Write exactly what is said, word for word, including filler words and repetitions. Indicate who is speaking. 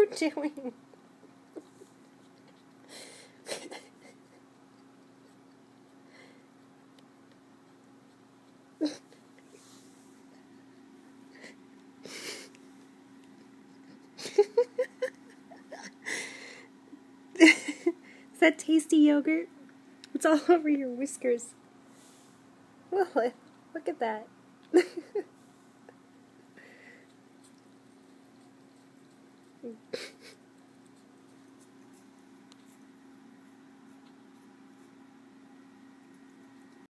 Speaker 1: you doing? Is that tasty yogurt? It's all over your whiskers. Lillith, look at that.